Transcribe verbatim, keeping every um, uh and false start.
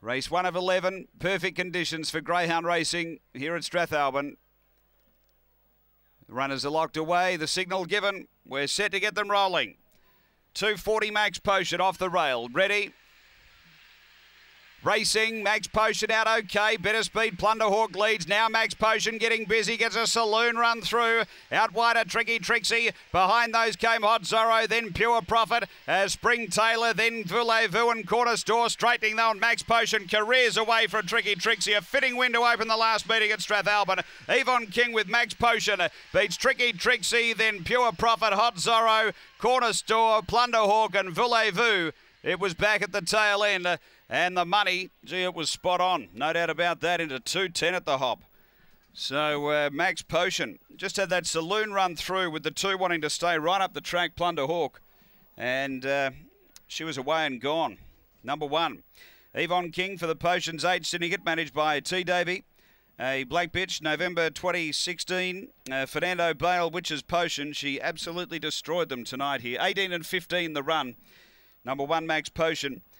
Race one of eleven, perfect conditions for greyhound racing here at Strathalbyn. The runners are locked away, the signal given. We're set to get them rolling. two forty Max Potion off the rail, ready. Racing, Max Potion out okay. Better Speed, Plunderhawk leads. Now Max Potion getting busy, gets a saloon run through. Out wide a Tricky Trixie. Behind those came Hot Zorro, then Pure Profit. As Spring Taylor, then Voulez-Vous and Corner Store straightening though. And Max Potion careers away from Tricky Trixie. A fitting win to open the last meeting at Strathalbyn. Yvonne King with Max Potion beats Tricky Trixie, then Pure Profit, Hot Zorro, Corner Store, Plunderhawk and Voulez-Vous. It was back at the tail end. Uh, and the money, gee, it was spot on. No doubt about that, into two ten at the hop. So uh, Max Potion just had that saloon run through with the two wanting to stay right up the track, Plunderhawk. And uh, she was away and gone. Number one, Yvonne King for the Potions eight Syndicate, managed by T. Davey. A Black Bitch, November twenty sixteen. Uh, Fernando Bale, Witch's Potion. She absolutely destroyed them tonight here. eighteen and fifteen the run. Number one, Max Potion.